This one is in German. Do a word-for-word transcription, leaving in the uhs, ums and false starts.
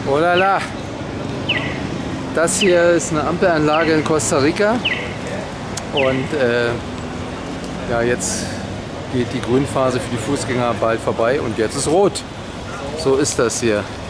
Oh la la. Das hier ist eine Ampelanlage in Costa Rica und äh, ja, jetzt geht die Grünphase für die Fußgänger bald vorbei und jetzt ist rot. So ist das hier.